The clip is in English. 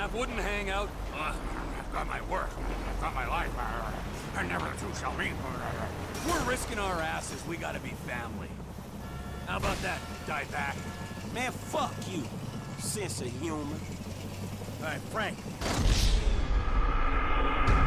Have wouldn't hang out. I've got my work. I've got my life. And never the two shall meet. We're risking our asses. We gotta be family. How about that, die back? Man, fuck you. Sense of humor. All right, Frank.